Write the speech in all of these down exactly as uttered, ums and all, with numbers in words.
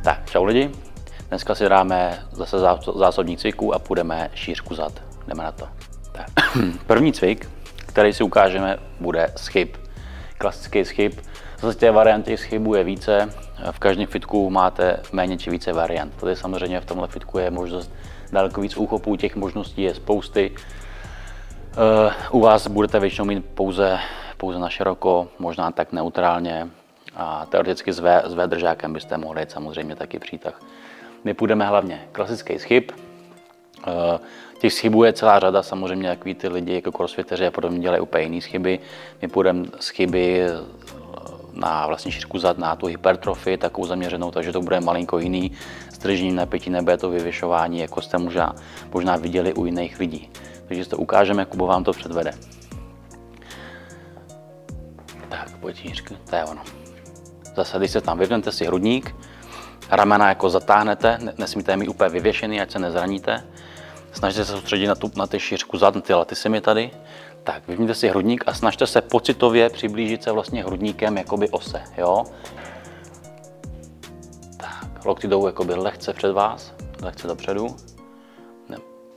Tak, čau lidi. Dneska si dáme zase zásobník cviků a půjdeme šířku zad. Jdeme na to. Tak. První cvik, který si ukážeme, bude schyb. Klasický schyb. Zase té varianty schybů je více. V každém fitku máte méně či více variant. Tady samozřejmě v tomhle fitku je možnost daleko víc úchopů, těch možností je spousty. U vás budete většinou mít pouze, pouze na široko, možná tak neutrálně. A teoreticky s, v, s V-držákem byste mohli jít samozřejmě taky přítah. My půjdeme hlavně klasický schyb. Těch schybů je celá řada, samozřejmě takový ty lidi jako crossfiteři a podobně dělají úplně jiný schyby. My půjdeme schyby na vlastně šířku zad, na tu hypertrofii, takovou zaměřenou, takže to bude malinko jiný. S držním napětí nebude to vyvěšování, jako jste možná, možná viděli u jiných lidí. Takže to ukážeme, Kubo vám to předvede. Tak, pojď šířky, to je ono. Zase, když se tam vyvnete si hrudník, ramena jako zatáhnete, nesmíte je mít úplně vyvěšený, ať se nezraníte. Snažte se soustředit na, tu, na ty šířku zad, na ty latisimy tady. Tak, vyvněte si hrudník a snažte se pocitově přiblížit se vlastně hrudníkem jakoby ose, jo? Tak, lokty jdou jakoby lehce před vás, lehce dopředu. Ne.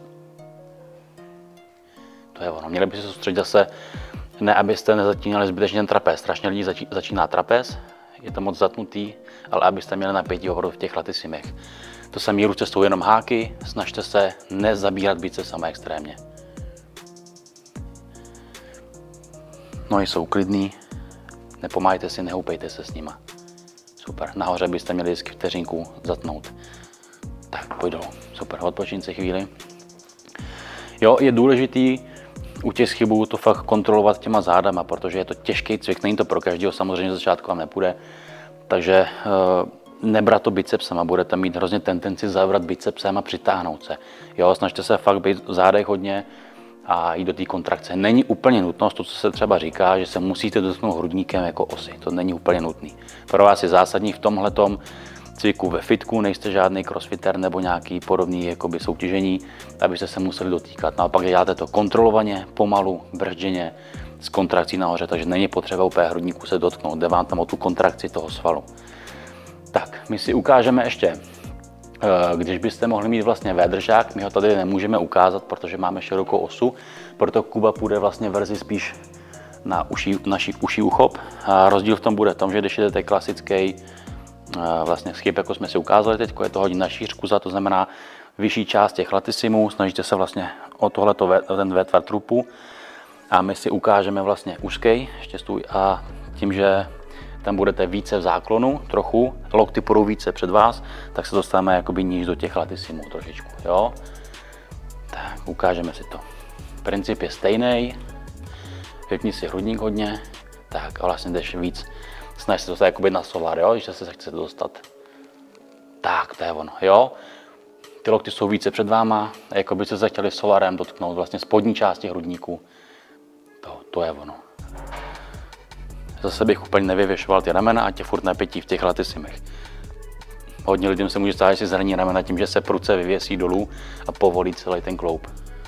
To je ono, měli byste se soustředit zase, ne abyste nezatínali zbytečně ten trapez. Strašně lidí zači, začíná trapez, je to moc zatnutý, ale abyste měli napětí opravdu v těch latisymech. To samé ruce jsou jenom háky, snažte se nezabírat bicepsama extrémně. Nohy jsou klidný, nepomáhejte si, nehoupejte se s nima. Super, nahoře byste měli vždycky vteřinku zatnout. Tak, pojď dolů, super, odpočin si chvíli. Jo, je důležitý u těch schybů to fakt kontrolovat těma zádama, protože je to těžký cvik, není to pro každého, samozřejmě z začátku vám nepůjde. Takže e, nebrat to bicepsama, budete mít hrozně tendenci zavrat bicepsem a přitáhnout se. Jo, snažte se fakt být v zádech hodně a jít do té kontrakce. Není úplně nutnost, to, co se třeba říká, že se musíte dotknout hrudníkem jako osy. To není úplně nutný. Pro vás je zásadní v tomhletom cviku ve fitku, nejste žádný crossfitter nebo nějaký podobný jakoby soutěžení, abyste se museli dotýkat. Naopak děláte to kontrolovaně, pomalu, bržděně, s kontrakcí nahoře, takže není potřeba úplně hrudníku se dotknout, jde vám tam o tu kontrakci toho svalu. Tak, my si ukážeme ještě, když byste mohli mít vlastně V-držák, my ho tady nemůžeme ukázat, protože máme širokou osu, proto Kuba půjde vlastně verzi spíš na uší, naší uší uchop. A rozdíl v tom bude v tom, že když jdete klasický vlastně schyb, jako jsme si ukázali teď, je to hodně na šířku za, to znamená vyšší část těch latisymů, snažíte se vlastně o tohleto ten V-tvar trupu a my si ukážeme vlastně úzký ještě stůj a tím, že tam budete více v záklonu trochu, lokty půjdou více před vás, tak se dostaneme jakoby níž do těch latisymů trošičku, jo. Tak, ukážeme si to. Princip je stejný, vypni si hrudník hodně, tak a vlastně jdeš víc. Snaž se dostat jakoby na solar, jo, když se chcete dostat. Tak, to je ono, jo. Ty lokty jsou více před váma, a jako byste se chtěli solarem dotknout vlastně spodní části hrudníku. To, to je ono. Zase bych úplně nevyvěšoval ty ramena a tě furt napětí v těch latisymech. Hodně lidem se může stát, že si zraní ramena tím, že se pruce vyvěsí dolů a povolí celý ten kloup.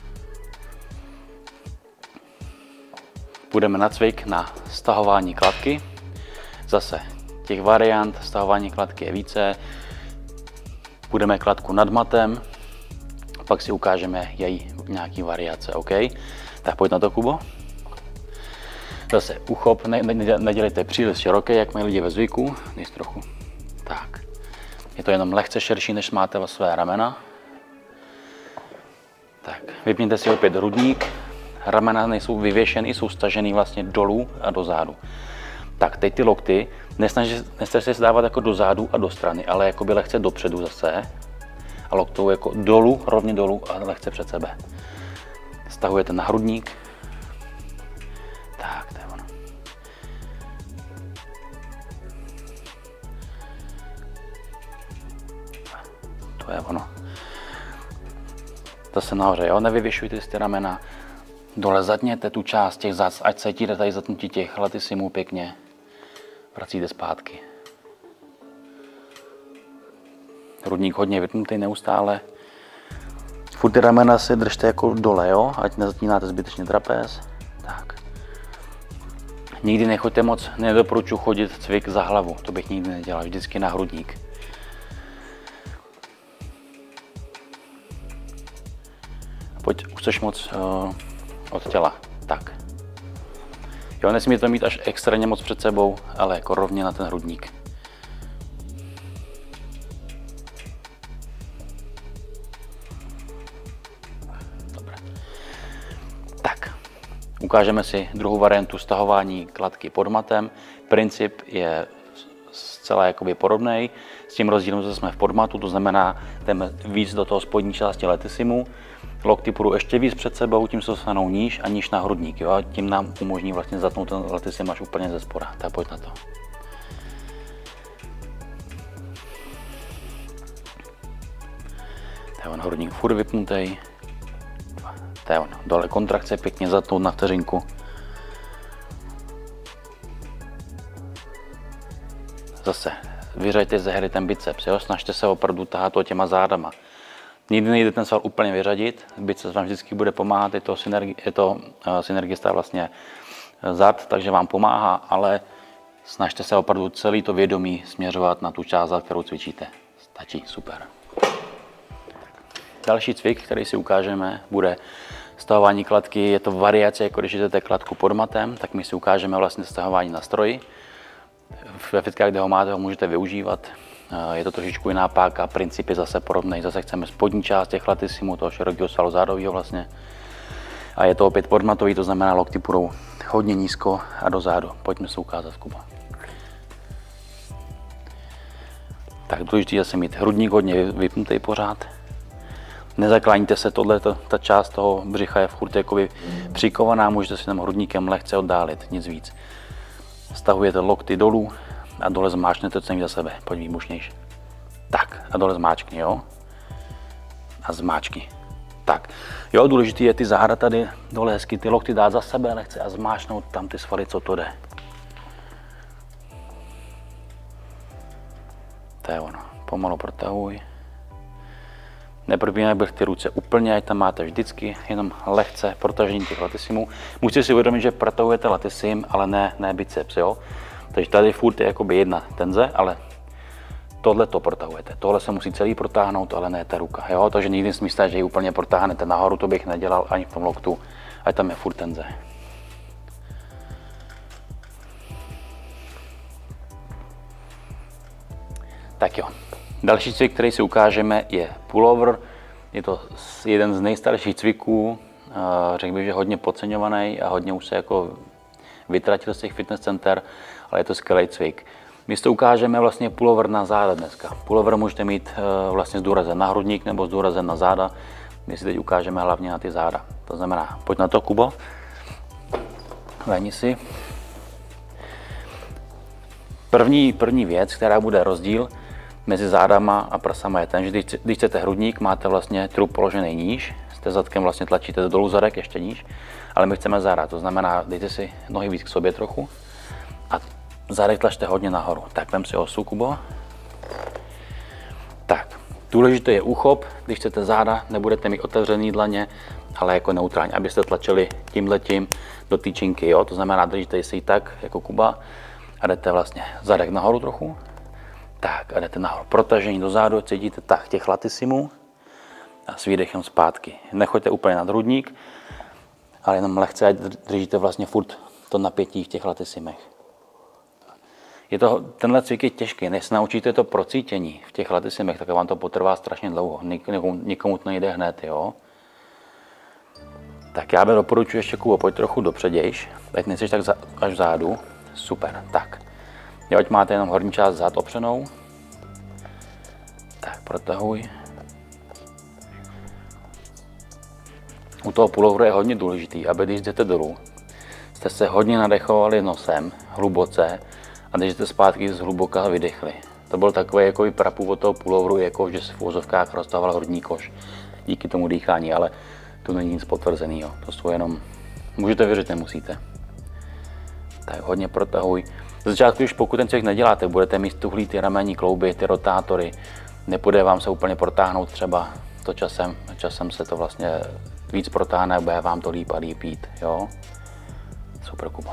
Půjdeme na cvik na stahování kladky. Zase těch variant stahování kladky je více. Půjdeme kladku nad matem, pak si ukážeme její nějaký variace, OK? Tak pojď na to, Kubo. Zase uchop, ne, ne, nedělejte příliš široký, jak mají lidi ve zvyku, nejste trochu. Tak, je to jenom lehce širší, než máte ve své ramena. Tak, vypněte si opět hrudník, ramena nejsou vyvěšený, jsou stažený vlastně dolů a dozadu. Tak, teď ty lokty, nesnažte se dávat jako do zádu a do strany, ale jako by lehce dopředu zase. A loktou jako dolů, rovně dolů a lehce před sebe. Stahujete na hrudník. Tak, to je ono. To je ono. Zase nahoře, jo, nevyvěšujte si ty ramena. Dole zatněte tu část těch zad, ať cítíte tady zatnutí těch latisymů pěkně. Vracíte zpátky. Hrudník hodně vypnutý neustále. Furt ty ramena si držte jako dole, jo? Ať nezatínáte zbytečně trapéz. Tak. Nikdy nechoďte moc, nedoporučuji chodit cvik za hlavu, to bych nikdy nedělal, vždycky na hrudník. Pojď, už chceš moc uh, od těla. Tak. Jo, nesmí to mít až extrémně moc před sebou, ale jako rovně na ten hrudník. Dobré. Tak. Ukážeme si druhou variantu stahování kladky pod matem. Princip je zcela jakoby podobný. S tím rozdílem, že jsme v podmatu, to znamená, jdeme víc do toho spodní části letissimu. Lokty půjdou ještě víc před sebou, tím se dostanou níž a níž na hrudník. Jo? A tím nám umožní vlastně zatnout ten letissim až úplně ze spoda. Tak pojď na to. To je on, hrudník furt vypnutý. To je on, dole kontrakce, pěkně zatnout na vteřinku. Zase vyřaďte ze hry ten biceps, jo? Snažte se opravdu tahat to těma zádama. Nikdy nejde ten sval úplně vyřadit, biceps vám vždycky bude pomáhat, je to, synergi, je to uh, synergista vlastně zad, takže vám pomáhá, ale snažte se opravdu celý to vědomí směřovat na tu část, kterou cvičíte. Stačí, super. Další cvik, který si ukážeme, bude stahování kladky. Je to variace, jako když jdete kladku pod matem, tak my si ukážeme vlastně stahování na stroji. Ve fitkách, kde ho máte, ho můžete využívat. Je to trošičku jiná páka, princip je zase podobný. Zase chceme spodní část těch latissimů, toho širokého svalu zádového vlastně. A je to opět podmatový, to znamená, lokty půjdou hodně nízko a dozadu. Pojďme se ukázat, Kuba. Tak důležité je zase mít hrudník hodně vypnutý pořád. Nezakláníte se, tohle, ta část toho břicha je furt jakoby přikovaná, můžete si tam hrudníkem lehce oddálit, nic víc. Stahujete lokty dolů a dole zmáčknete to za sebe, pojď výbušnější. Tak a dole zmáčkni, jo? A zmáčkni. Tak, jo, důležité je ty záda tady dole hezky, ty lokty dát za sebe lehce a zmáčknout tam ty svaly, co to jde. To je ono, pomalu protahuj. Nepropínaj bych ty ruce úplně, ať tam máte vždycky jenom lehce protažení těch latissimů. Musíte si uvědomit, že protahujete latissim, ale ne, ne biceps, jo? Takže tady furt je jakoby jedna tenze, ale tohle to protahujete. Tohle se musí celý protáhnout, ale ne ta ruka, jo? Takže nikdy si myslíte, že ji úplně protáhnete nahoru, to bych nedělal ani v tom loktu, ať tam je furt tenze. Tak jo. Další cvik, který si ukážeme, je pullover. Je to jeden z nejstarších cviků, řekl bych, že hodně podceňovaný a hodně už se jako vytratil z těch fitness center, ale je to skvělý cvik. My si to ukážeme vlastně pullover na záda dneska. Pullover můžete mít vlastně s důrazem na hrudník nebo s důrazem na záda. My si teď ukážeme hlavně na ty záda. To znamená, pojď na to, Kubo. Lehni si. První, první věc, která bude rozdíl mezi zádama a prsama, je ten, že když, když chcete hrudník, máte vlastně trup položený níž, jste zadkem vlastně tlačíte dolů zadek ještě níž, ale my chceme záda, to znamená, dejte si nohy víc k sobě trochu a zadek tlačte hodně nahoru. Tak vem si osu, Kubo. Tak, důležité je úchop, když chcete záda, nebudete mít otevřený dlaně, ale jako neutrální, abyste tlačili tímhletím do té činky, jo? To znamená, držíte si ji tak, jako Kuba, a jdete vlastně zadek nahoru trochu. Tak a jdete nahoru. Protažení do zádu, cítíte tah těch latissimů a s výdechem zpátky. Nechoďte úplně nad hrudník, ale jenom lehce, ať držíte vlastně furt to napětí v těch latissimech. Je to, tenhle cvik je těžký, než se naučíte to procítění v těch latissimech, tak vám to potrvá strašně dlouho. Nikomu, nikomu to nejde hned, jo. Tak já bych doporučuji ještě, Kubo, pojď trochu dopředějš, ať nejsi tak za, až vzadu. Super, tak. Jo, ať máte jenom horní část zad opřenou. Tak, protahuj. U toho pulloveru je hodně důležitý, aby když jdete dolů, jste se hodně nadechovali nosem, hluboce, a když jdete zpátky zhluboka vydechli. To byl takový jako prapůvod toho pulloveru, jako že se v uvozovkách roztahoval horní koš díky tomu dýchání, ale tu není nic potvrzeného. To jsou jenom, můžete věřit, nemusíte. Tak hodně protahuj. Z začátku, když pokud ten cvik neděláte, budete mít tuhlý ty ramenní klouby, ty rotátory, nepůjde vám se úplně protáhnout třeba to časem, časem se to vlastně víc protáhne, bude vám to líp a líp jít, jo. Super, Kubo.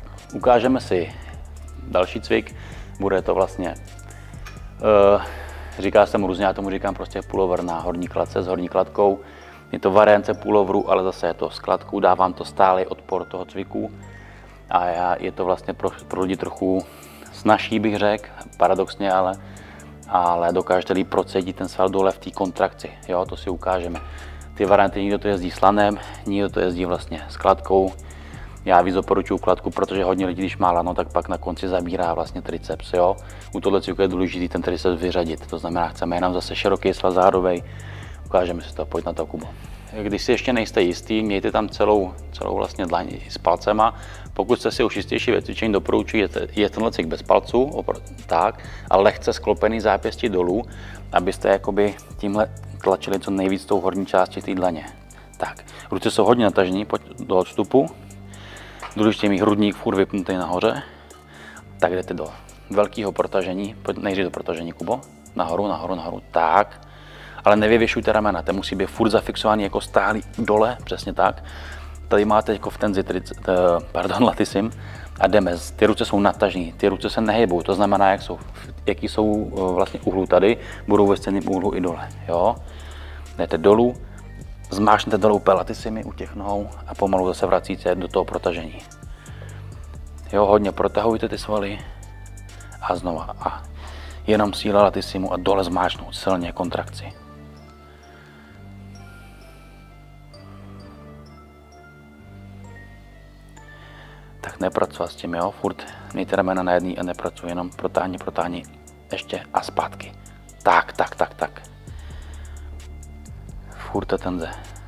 Ukážeme si další cvik, bude to vlastně uh, říká se mu různě, já tomu říkám prostě pullover na horní kladce s horní kladkou. Je to variance pulloveru, ale zase je to s kladkou, dávám to stálý odpor toho cviku. A já, je to vlastně pro, pro lidi trochu snazší, bych řekl, paradoxně, ale, ale dokážete líp procítit ten sval dole v té kontrakci, jo, to si ukážeme. Ty varianty, někdo to jezdí s lanem, někdo to jezdí vlastně s kladkou. Já víc doporučuji kladku, protože hodně lidí, když má lano, tak pak na konci zabírá vlastně triceps, jo. U tohle cviku je důležité ten triceps vyřadit, to znamená, chceme jenom zase široký sval zádovej. Ukážeme si to, pojď na to, Kubo. Když si ještě nejste jistý, mějte tam celou, celou vlastně dlaň s palcema. Pokud jste si už jistější ve cvičení, doporučuji, je tenhle cvik bez palců, tak, a lehce sklopený zápěstí dolů, abyste jakoby tímhle tlačili co nejvíc tou horní části té dlaně. Tak, ruce jsou hodně natažený, pojď do odstupu. Důležitě mít hrudník furt vypnutý nahoře. Tak jdete do velkého protažení, pojď nejdřív do protažení, Kubo. Nahoru, nahoru, nahoru, tak. Ale nevyvěšujte ramena, ten musí být furt zafixovaný jako stálý dole, přesně tak. Tady máte jako v tenzi, pardon, latisim a jdeme, ty ruce jsou natažený, ty ruce se nehybou, to znamená, jak jsou, jaký jsou vlastně úhlu tady, budou ve stejném úhlu i dole, jo. Jdete dolů, zmášnete dolů úplně latisimy u těch nohou a pomalu zase vracíte do toho protažení. Jo, hodně protahujte ty svaly a znova a jenom síla latisimu a dole zmášnout silně kontrakci. Tak nepracovat s tím, jo, furt mějte ramena na jedný a nepracuji, jenom protáhni, protáhni, ještě a zpátky. Tak, tak, tak, tak. Furt ta tenze.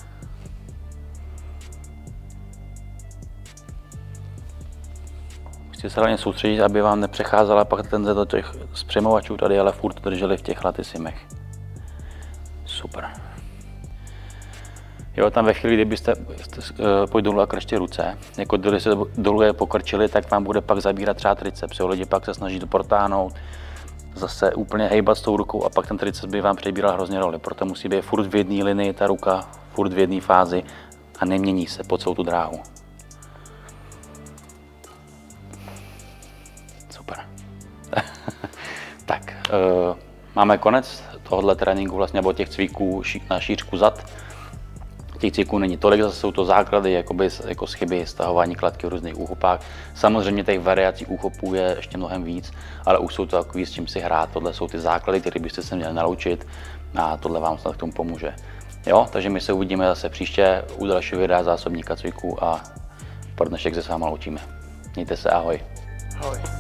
Musíte se hlavně soustředit, aby vám nepřecházela pak tenze do těch zpřemovačů tady, ale furt drželi v těch latisimech. Super. Jo, tam ve chvíli, kdybyste pojď dolů a krčte ruce, jako když se dolů je pokrčili, tak vám bude pak zabírat třeba triceps. Jo, lidi pak se snaží to protáhnout, zase úplně hejbat s tou rukou a pak ten triceps by vám přebíral hrozně roli. Proto musí být furt v jedné linii ta ruka, furt v jedné fázi a nemění se po celou tu dráhu. Super. Tak, uh, máme konec tohohle tréninku, vlastně, nebo těch cviků na šířku zad. Těch cviků není tolik, zase jsou to základy, jakoby, jako schyby, stahování kladky v různých úchopách. Samozřejmě těch variací úchopů je ještě mnohem víc, ale už jsou to takový, s čím si hrát. Tohle jsou ty základy, které byste se měli naučit a tohle vám snad k tomu pomůže. Jo, takže my se uvidíme zase příště u dalšího videa zásobníka cviků a pro dnešek se s váma loučíme. Mějte se, ahoj. Ahoj.